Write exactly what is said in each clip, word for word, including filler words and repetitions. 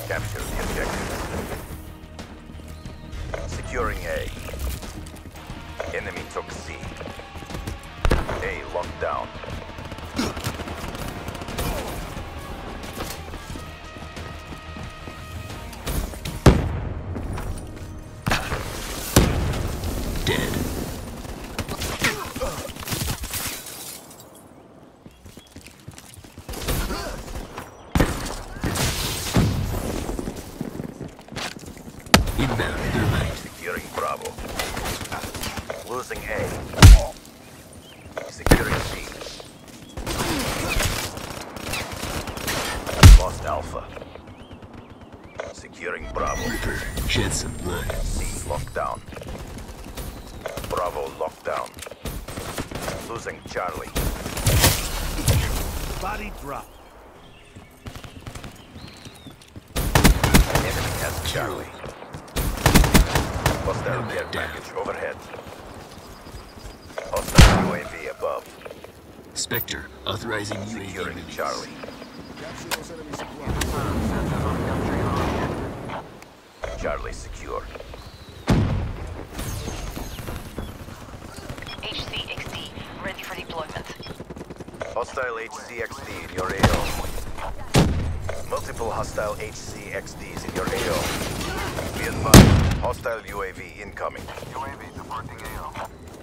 Capture the objective. Securing A. Enemy took C. A locked down. Dead. Inbound thermite. Securing Bravo. Losing A. Securing C. Lost Alpha. Securing Bravo. Reaper, shed some blood. C locked down. Bravo locked down. Losing Charlie. Body drop. Enemy has Charlie. Hostile No care man down. package overhead. Hostile U A V above. Spectre, authorizing U A V Securing release. Charlie. Charlie secured. H C X D, ready for deployment. Hostile H C X D in your A O. Multiple hostile H C X Ds in your A O. Be advised, hostile U A V incoming. U A V departing A O.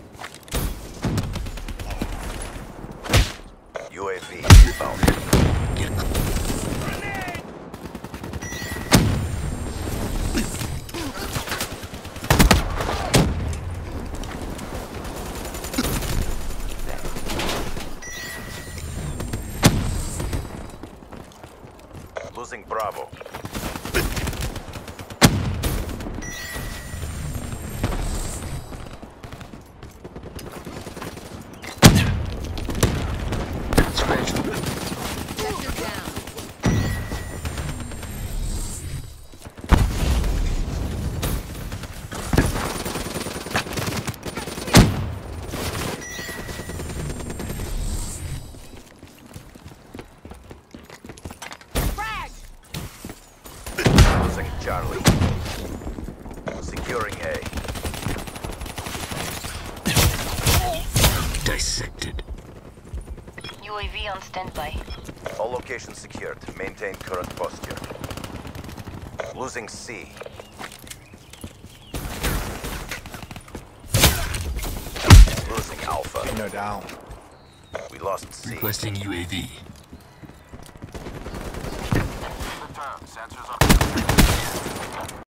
U A V inbound. Get Losing Bravo. scratch. Sector down. Frag! Losing Charlie. Securing A. Dissected. U A V on standby. All locations secured. Maintain current posture. Losing C. Losing Alpha. Pinner down. We lost C. Requesting U A V. Confirmed. Sensors on.